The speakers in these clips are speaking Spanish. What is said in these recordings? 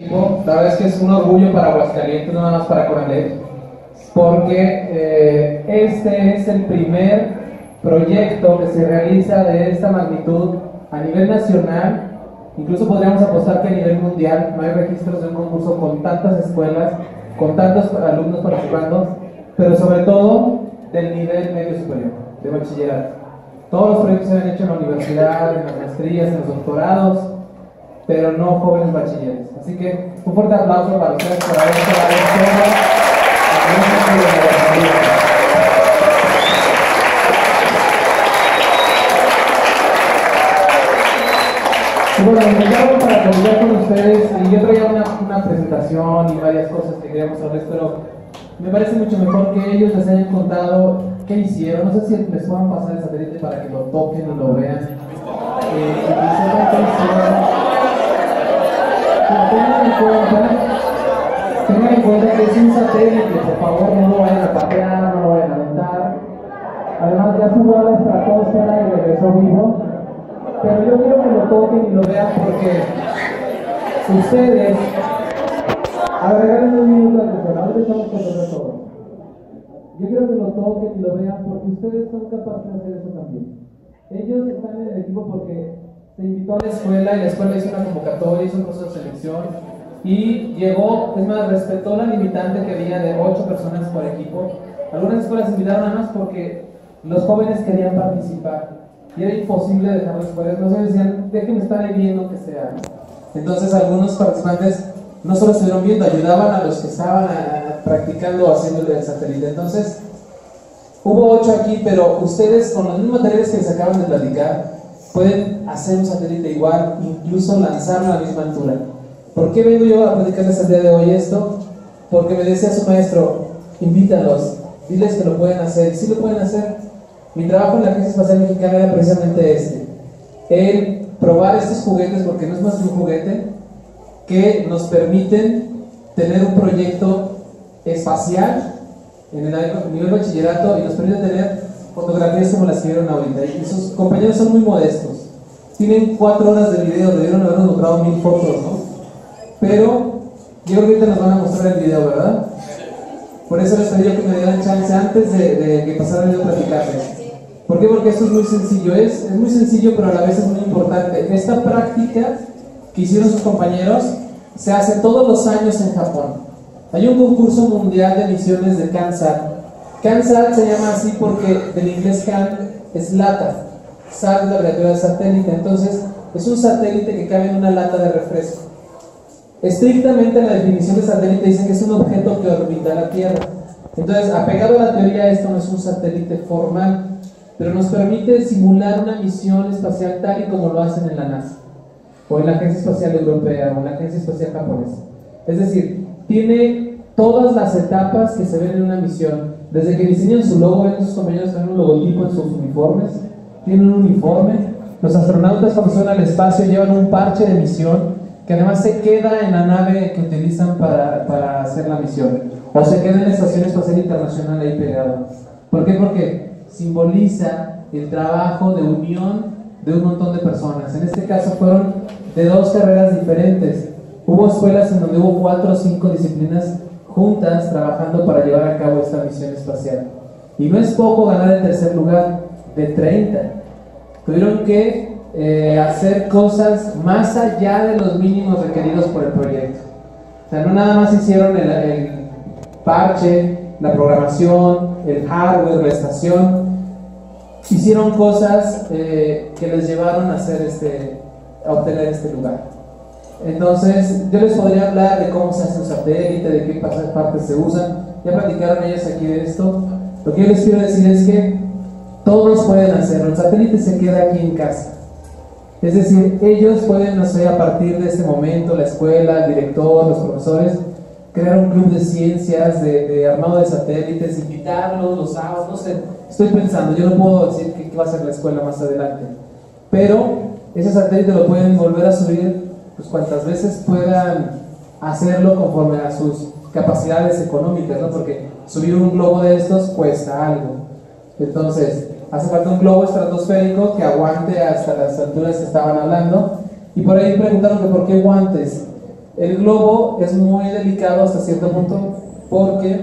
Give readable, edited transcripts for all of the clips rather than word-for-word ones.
equipo. La verdad es que es un orgullo para Aguascalientes, no nada más para Conalep, porque este es el primer proyecto que se realiza de esta magnitud a nivel nacional. Incluso podríamos apostar que a nivel mundial no hay registros de un concurso con tantas escuelas, con tantos alumnos participando, pero sobre todo del nivel medio superior, de bachillerato. Todos los proyectos se han hecho en la universidad, en las maestrías, en los doctorados, pero no jóvenes bachilleres. Así que un fuerte aplauso para ustedes por haber hecho la y bueno, me llamo para conversar con ustedes, y yo traía una presentación y varias cosas que queríamos hablar, pero me parece mucho mejor que ellos les hayan contado qué hicieron. No sé si les puedan pasar el satélite para que lo toquen o lo vean. Tengan en cuenta que es un satélite, por favor no lo vayan a patear, no lo vayan a aventar. Además ya subió a la estratosfera y regresó vivo. Pero yo quiero que lo toquen y lo vean porque ustedes, a ver, regalen un minuto de atención, ahorita estamos contando todo. Yo quiero que lo toquen y lo vean porque ustedes son capaces de hacer eso también. Ellos están en el equipo porque se invitó a la escuela y la escuela hizo una convocatoria, hizo un proceso de selección y llegó, es más, respetó la limitante que había de 8 personas por equipo. Algunas escuelas invitaron nada más porque los jóvenes querían participar y era imposible dejarlos fuera. Entonces decían, déjenme estar ahí viendo que sea. Entonces algunos participantes no solo estuvieron viendo, ayudaban a los que estaban practicando o haciendo el satélite. Entonces hubo 8 aquí, pero ustedes con los mismos materiales que les acaban de platicar pueden hacer un satélite igual, incluso lanzarlo a la misma altura. ¿Por qué vengo yo a platicarles el día de hoy esto? Porque me decía su maestro, invítalos, diles que lo pueden hacer. Sí lo pueden hacer. Mi trabajo en la Agencia Espacial Mexicana era precisamente el probar estos juguetes, porque no es más que un juguete, que nos permiten tener un proyecto espacial en el nivel bachillerato y nos permiten tener fotografías como las que vieron ahorita. Y sus compañeros son muy modestos, tienen 4 horas de video, debieron habernos mostrado 1000 fotos, ¿no? Pero yo creo que ahorita nos van a mostrar el video, ¿verdad? Por eso les pedí que me dieran chance antes de que pasara el video a platicarles. ¿Por qué? Porque esto es muy sencillo, es muy sencillo, pero a la vez es muy importante. Esta práctica que hicieron sus compañeros se hace todos los años en Japón. Hay un concurso mundial de misiones de CanSat. CanSat se llama así porque del inglés Can es lata, SAT es la abreviatura de satélite. Entonces es un satélite que cabe en una lata de refresco. Estrictamente la definición de satélite dice que es un objeto que orbita la Tierra. Entonces, apegado a la teoría, esto no es un satélite formal, pero nos permite simular una misión espacial tal y como lo hacen en la NASA, o en la Agencia Espacial Europea, o en la Agencia Espacial Japonesa. Es decir, tiene todas las etapas que se ven en una misión. Desde que diseñan su logo, ven sus compañeros tienen un logotipo en sus uniformes, tienen un uniforme. Los astronautas cuando suben al espacio llevan un parche de misión que además se queda en la nave que utilizan para hacer la misión, o se queda en la Estación Espacial Internacional ahí pegado. ¿Por qué? Porque simboliza el trabajo de unión de un montón de personas. En este caso fueron de 2 carreras diferentes. Hubo escuelas en donde hubo 4 o 5 disciplinas juntas trabajando para llevar a cabo esta misión espacial. Y no es poco ganar el tercer lugar de 30. Tuvieron que hacer cosas más allá de los mínimos requeridos por el proyecto. O sea, no nada más hicieron el parche, la programación, el hardware, la estación. Hicieron cosas que les llevaron a hacer a obtener este lugar. Entonces, yo les podría hablar de cómo se hace un satélite, de qué partes se usan. Ya platicaron ellos aquí de esto. Lo que yo les quiero decir es que todos pueden hacerlo. El satélite se queda aquí en casa. Es decir, ellos pueden, no sé, a partir de este momento, la escuela, el director, los profesores, crear un club de ciencias, de armado de satélites, invitarlos los sábados, no sé, estoy pensando, yo no puedo decir qué va a ser la escuela más adelante, pero ese satélite lo pueden volver a subir pues cuantas veces puedan hacerlo conforme a sus capacidades económicas, ¿no? Porque subir un globo de estos cuesta algo. Entonces hace falta un globo estratosférico que aguante hasta las alturas que estaban hablando. Y por ahí preguntaron que por qué guantes. El globo es muy delicado hasta cierto punto porque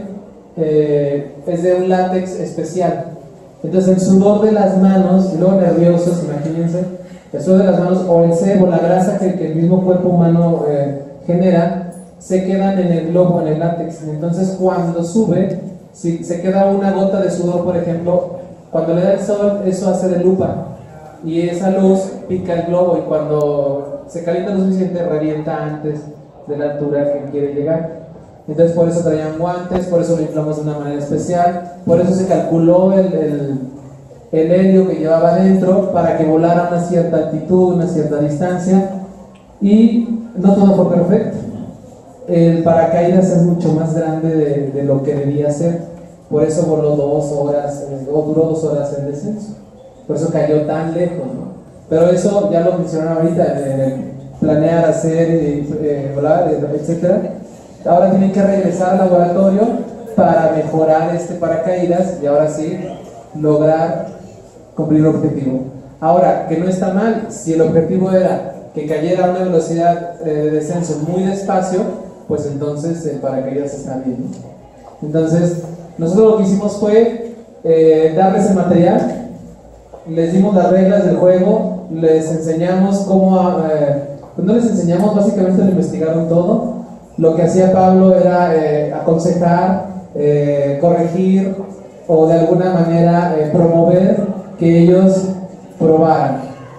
es de un látex especial. Entonces el sudor de las manos, y luego nerviosos, imagínense, el sudor de las manos o el sebo, la grasa que el mismo cuerpo humano genera, se quedan en el globo, en el látex. Entonces cuando sube, si se queda una gota de sudor, por ejemplo, cuando le da el sol, eso hace de lupa. Y esa luz pica el globo y cuando se calienta lo suficiente, revienta antes de la altura que quiere llegar. Entonces por eso traían guantes, por eso lo inflamos de una manera especial, por eso se calculó el helio que llevaba dentro para que volara a una cierta altitud, una cierta distancia, y no todo fue perfecto. El paracaídas es mucho más grande de lo que debía ser, por eso voló 2 horas, o duró 2 horas el descenso, por eso cayó tan lejos, ¿no? Pero eso ya lo mencionaron ahorita, planear, hacer, volar, etcétera. Ahora tienen que regresar al laboratorio para mejorar este paracaídas y ahora sí lograr cumplir el objetivo. Ahora, que no está mal, si el objetivo era que cayera a una velocidad de descenso muy despacio, pues entonces el paracaídas está bien, ¿no? Entonces, nosotros lo que hicimos fue darles el material, les dimos las reglas del juego, les enseñamos cómo, pues no les enseñamos, básicamente lo investigaron todo. Lo que hacía Pablo era aconsejar, corregir o de alguna manera promover que ellos probaran.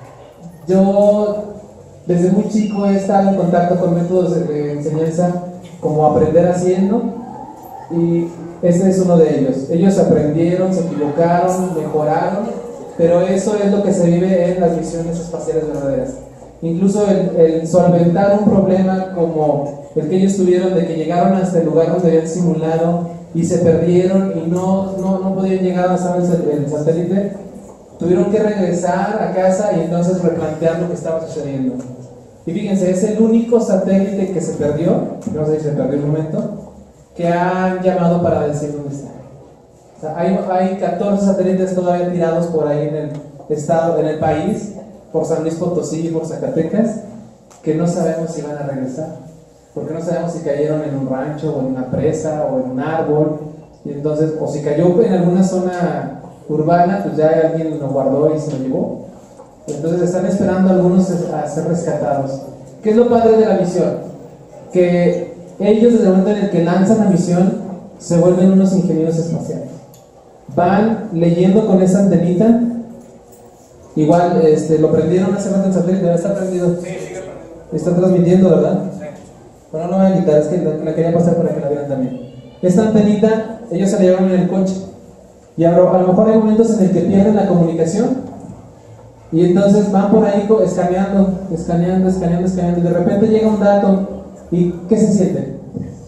Yo desde muy chico he estado en contacto con métodos de enseñanza como aprender haciendo, y ese es uno de ellos. Ellos aprendieron, se equivocaron, mejoraron, pero eso es lo que se vive en las misiones espaciales verdaderas. Incluso el solventar un problema como el que ellos tuvieron, de que llegaron hasta el lugar donde habían simulado y se perdieron y no podían llegar a saber el satélite, tuvieron que regresar a casa y entonces replantear lo que estaba sucediendo. Y fíjense, es el único satélite que se perdió, no sé si se perdió un momento, que han llamado para decir dónde está. O sea, hay 14 satélites todavía tirados por ahí en el estado, en el país, por San Luis Potosí y por Zacatecas, que no sabemos si van a regresar, porque no sabemos si cayeron en un rancho o en una presa o en un árbol, y entonces, o si cayó en alguna zona urbana, pues ya alguien lo guardó y se lo llevó. Entonces están esperando algunos a ser rescatados. ¿Qué es lo padre de la misión? Que ellos, desde el momento en el que lanzan la misión, se vuelven unos ingenieros espaciales. Van leyendo con esa antenita. Igual, lo prendieron hace rato el satélite, está prendido. Sí, sigue prendido. Está transmitiendo, ¿verdad? Sí. Bueno, no me voy a quitar, es que la quería pasar para que la vieran también. Esta antenita, ellos se la llevaron en el coche. Y a lo mejor hay momentos en el que pierden la comunicación. Y entonces van por ahí escaneando. Y de repente llega un dato. ¿Y qué se siente?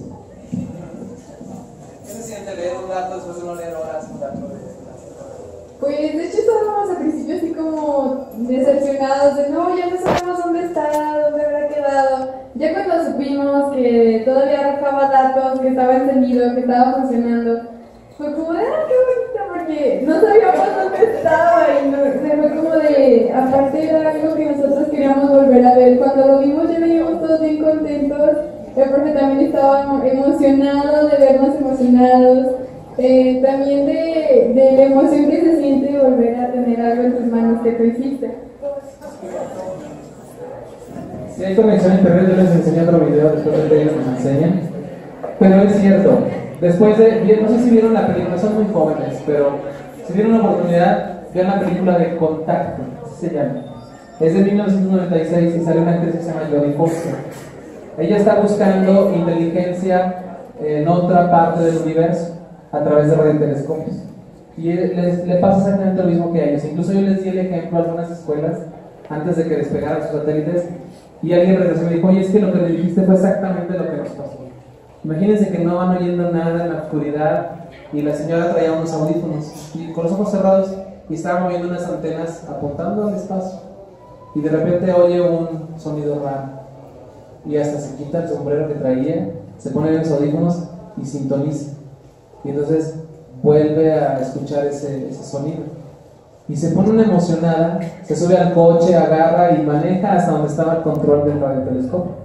¿Qué se siente leer un dato después de no leer horas un dato? Pues de hecho estábamos al principio así como decepcionados de no, ya no sabemos dónde está, dónde habrá quedado. Ya cuando supimos que todavía arrojaba datos, que estaba encendido, que estaba funcionando, fue como de qué bonito, porque no sabíamos dónde estaba y fue como de, aparte era algo que nosotros queríamos volver a ver. Cuando lo vimos ya veníamos todos bien contentos, el profe también estaba emocionado de vernos emocionados. También de la emoción que se siente volver a tener algo en tus manos que tú hiciste. Si hay conexión a internet, yo les enseñé otro video después de que ellos nos enseñan. Pero es cierto, después de, no sé si vieron la película, son muy jóvenes, pero si tienen una oportunidad, vean la película de Contacto, así se llama. Es de 1996 y sale una actriz que se llama Jodie Foster. Ella está buscando inteligencia en otra parte del universo a través de radiotelescopios. Y le pasa exactamente lo mismo que a ellos. Incluso yo les di el ejemplo a algunas escuelas antes de que despegaran sus satélites, y alguien regresó y me dijo, oye, es que lo que le dijiste fue exactamente lo que nos pasó. Imagínense que no van oyendo nada en la oscuridad y la señora traía unos audífonos y con los ojos cerrados y estaba moviendo unas antenas apuntando al espacio, y de repente oye un sonido raro y hasta se quita el sombrero que traía, se pone los audífonos y sintoniza, y entonces vuelve a escuchar ese sonido y se pone una emocionada, se sube al coche, agarra y maneja hasta donde estaba el control del radiotelescopio.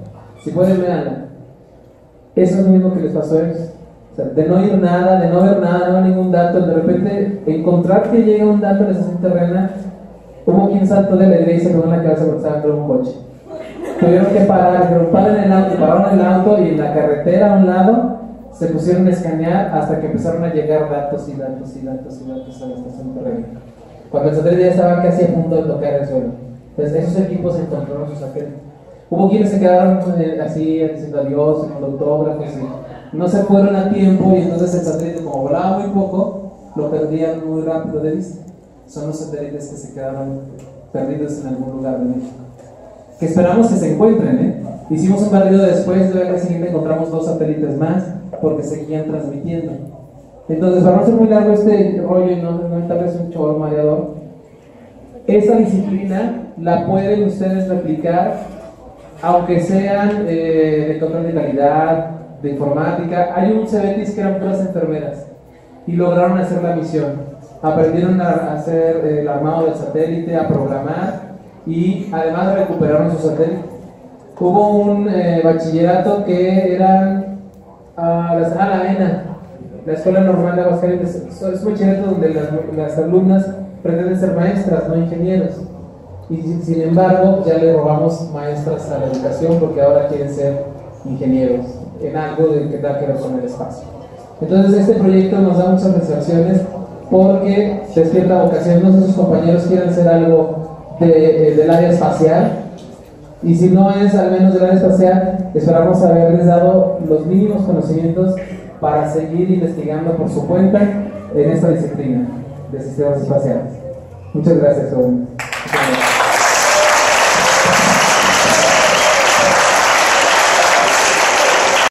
Si pueden, veanla. Eso es lo mismo que les pasó a ellos. O sea, de no oír nada, de no ver nada, no ver ningún dato, de repente encontrar que llega un dato en la estación terrena, hubo quien saltó de la alegría y se pegó en la cabeza porque estaba dentro de un coche. Tuvieron que parar, pero paren el auto, pararon el auto y en la carretera a un lado se pusieron a escanear hasta que empezaron a llegar datos y datos y datos y datos a la estación terrena. Cuando el satélite ya estaba casi a punto de tocar el suelo. Entonces esos equipos encontraron su satélite. Hubo quienes se quedaron así diciendo adiós, con autógrafos y no se fueron a tiempo, y entonces el satélite, como volaba muy poco, lo perdían muy rápido de vista. Son los satélites que se quedaron perdidos en algún lugar de México, que esperamos que se encuentren. Hicimos un barrido después, de la siguiente encontramos 2 satélites más porque seguían transmitiendo. Entonces, para no ser muy largo este rollo y no tal vez un chorro mareador, esa disciplina la pueden ustedes replicar, aunque sean de control de calidad, de informática. Hay un Cebetis que eran puras enfermeras y lograron hacer la misión. Aprendieron a hacer el armado del satélite, a programar y además recuperaron su satélite. Hubo un bachillerato que eran la ENA, la Escuela Normal de Aguascalientes. Es un bachillerato donde las alumnas pretenden ser maestras, no ingenieros. Y sin embargo, ya le robamos maestras a la educación porque ahora quieren ser ingenieros en algo que tenga que ver con el espacio. Entonces, este proyecto nos da muchas satisfacciones porque despierta vocación. No sé si sus compañeros quieren hacer algo del área espacial, y si no es al menos del área espacial, esperamos haberles dado los mínimos conocimientos para seguir investigando por su cuenta en esta disciplina de sistemas espaciales. Muchas gracias, jóvenes.